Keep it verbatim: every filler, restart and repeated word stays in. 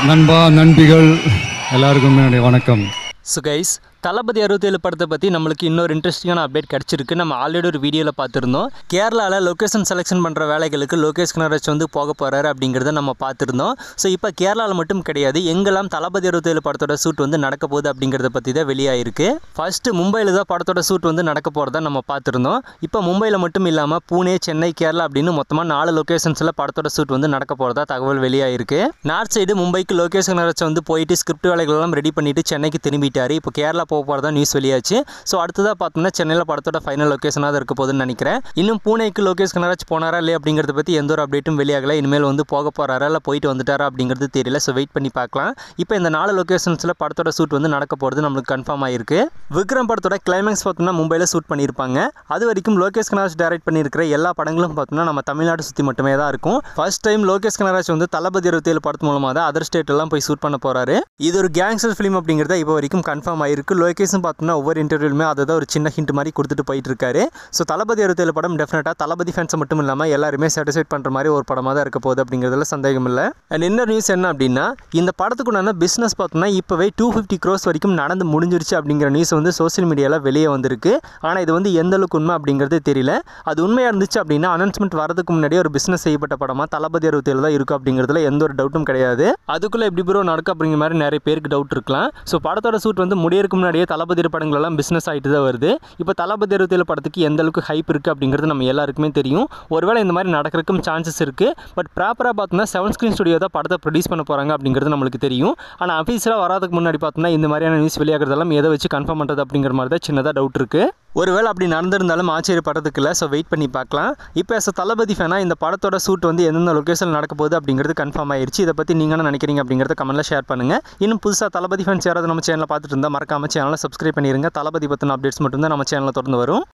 நண்பா நண்பிகள் எல்லாருக்கும் என்னுடைய வணக்கம். ஸோ கைஸ், தளபதி அறுபத்தேழு படத்தை பற்றி நம்மளுக்கு இன்னொரு இன்ட்ரெஸ்டிங்கான அப்டேட் கிடச்சிருக்கு. நம்ம ஆல்ரெடி ஒரு வீடியோவில் பார்த்துருந்தோம். கேரளாவில் லொக்கேஷன் செலெக்ஷன் பண்ணுற வேலைகளுக்கு லோகேஷ் கனகராஜ் வந்து போக போகிறாரு அப்படிங்கிறத நம்ம பார்த்துருந்தோம். ஸோ இப்போ கேரளாவில் மட்டும் கிடையாது, எங்கெல்லாம் தளபதி அறுபத்தேழு படத்தோட ஷூட் வந்து நடக்க போகுது அப்படிங்கிறத பற்றி தான் வெளியாயிருக்கு. ஃபஸ்ட்டு மும்பையில் தான் படத்தோட ஷூட் வந்து நடக்க போகிறதா நம்ம பார்த்துருந்தோம். இப்போ மும்பையில் மட்டும் இல்லாமல் பூனே, சென்னை, கேரளா அப்படின்னு மொத்தமாக நாலு லொக்கேஷன்ஸில் படத்தோட ஷூட் வந்து நடக்க போகிறதா தகவல் வெளியாயிருக்கு. நார்த் சைடு மும்பைக்கு லோகேஷ் கனகராஜ் வந்து போயிட்டு ஸ்கிரிப்ட் வேலைகளெல்லாம் ரெடி பண்ணிட்டு சென்னைக்கு திரும்பிட்டார். இப்போ கேரளா போக போகிறதா நியூஸ் வெளியாச்சு. ஸோ அடுத்ததாக பார்த்தோம்னா சென்னையில் படத்தோட ஃபைனல் லொக்கேஷனாக இருக்க போகுதுன்னு நினைக்கிறேன். இன்னும் பூனேக்கு லோகேஷ் கனகராஜ் போனாரா இல்லையா அப்படிங்கிறத பற்றி எந்த ஒரு அப்டேட்டும் வெளியாகலை. இனிமேல் வந்து போக போகிறாரா இல்லை போயிட்டு வந்துட்டாரா அப்படிங்கிறது தெரியல. ஸோ வெயிட் பண்ணி பார்க்கலாம். இப்போ இந்த நாலு லொக்கேஷன்ஸில் படத்தோட ஷூட் வந்து நடக்க போகிறது நம்மளுக்கு கன்ஃபார்ம் ஆயிருக்கு. விக்ரம் படத்தோட கிளைமேக்ஸ் பார்த்தோம்னா மும்பையில் ஷூட் பண்ணியிருப்பாங்க. அது வரைக்கும் லோகேஷ் கனகராஜ் டைரக்ட் பண்ணியிருக்கிற எல்லா படங்களும் பார்த்தோம்னா நம்ம தமிழ்நாடு சுற்றி மட்டுமே தான் இருக்கும். ஃபர்ஸ்ட் டைம் லோகேஷ் கனகராஜ் வந்து தளபதி அறுபத்தேழு படத்து மூலமாக தான் அதர் ஸ்டேட் எல்லாம் போய் ஷூட் பண்ண போகிறாரு. இது ஒரு கேங்ஸ்டர் ஃபிலிம் அப்படிங்கிறத இப்போ வரைக்கும் கன்ஃபார்ம் ஆயிருக்கு. லோகேஷும் பார்த்தோம்னா ஒவ்வொரு இன்டர்வியூலுமே அதை தான் ஒரு சின்ன ஹிண்ட் மாதிரி கொடுத்துட்டு போயிட்டு இருக்காரு. ஸோ தளபதி அறுபத்தேழு படம் டெஃபினட்டாக தளபதி ஃபேன்ஸை மட்டும் இல்லாமல் எல்லாருமே சாட்டிஸ்ஃபைட் பண்ணுற மாதிரி ஒரு படமாக தான் இருக்க போகுது அப்படிங்கிறதுல சந்தேகம் இல்லை. அண்ட் இன்னொரு நியூஸ் என்ன அப்படின்னா, இந்த படத்துக்குண்டான பிஸ்னஸ் பார்த்தோம்னா இப்போவே டூ ஃபிஃப்டி க்ரோஸ் வரைக்கும் நடந்து முடிஞ்சிருச்சு அப்படிங்கிற நியூஸ் வந்து சோசியல் மீடியாவில் வெளியே வந்திருக்கு. ஆனால் இது வந்து எந்த அளவுக்கு உண்மை அப்படிங்கிறது தெரியல. அது உண்மையாக இருந்துச்சு அப்படின்னா அனௌன்ஸ்மெண்ட் வரதுக்கு முன்னாடியே ஒரு பிஸ்னஸ் செய்யப்பட்ட படமாக தளபதி அறுபத்தேழு தான் இருக்கும் அப்படிங்கிறதுல எந்த ஒரு டவுட்டும் கிடையாது. அதுக்குள்ளே எப்படி ப்ரோ நடக்கும் அப்படிங்கிற மாதிரி நிறைய பேருக்கு டவுட் இருக்கலாம். ஸோ படத்தோட ஷூட் வந்து முடியறதுக்கு முன்னாடியே தளபதி படங்கள் எல்லாம் பிஸ்னஸ் ஆகிட்டு தான் வருது. இப்போ தளபதி அறுபத்தேழு படத்துக்கு எந்த அளவுக்கு ஹைப் இருக்குது அப்படிங்கிறது நம்ம எல்லாருக்குமே தெரியும். ஒருவேளை இந்த மாதிரி நடக்கிறதுக்கும் சான்சஸ் இருக்குது. பட் ப்ராப்பராக பார்த்தோம்னா செவன் ஸ்க்ரீன் ஸ்டுடியோ தான் படத்தை ப்ரொடியூஸ் பண்ண போகிறாங்க அப்படிங்கிறது நம்மளுக்கு தெரியும். ஆனால் அஃபீஷியலாக வராதுக்கு முன்னாடி பார்த்தோம்னா இந்த மாதிரியான நியூஸ் வெளியாகிறதெல்லாம் எதை வச்சு கன்ஃபார்ம் பண்ணுறது அப்படிங்கிற மாதிரி தான் சின்னதாக டவுட் இருக்குது. ஒருவேளை அப்படி நடந்திருந்தாலும் ஆச்சரியப்படுறதுக்கு இல்லை. ஸோ வெயிட் பண்ணி பார்க்கலாம். இப்போ எஸ் தளபதி ஃபேனாக இந்த படத்தோட ஷூட் வந்து எந்தெந்த லொக்கேஷனில் நடக்க போகுது அப்படிங்கிறது கன்ஃபார்ம் ஆயிடுச்சு. இதை பற்றி நீங்கள் என்ன நினைக்கிறீங்க அப்படிங்கிறத கமெண்ட்டில் ஷேர் பண்ணுங்கள். இன்னும் புதுசாக தளபதி ஃபேன்ஸ் யாராவது நம்ம சேனலில் பார்த்துட்டு இருந்தால் மறக்காம சேனலை சப்ஸ்கிரைப் பண்ணிடுங்க. தளபதி பற்றின அப்டேட்ஸ் மட்டும் தான் நம்ம சேனலில் தொடர்ந்து வரும்.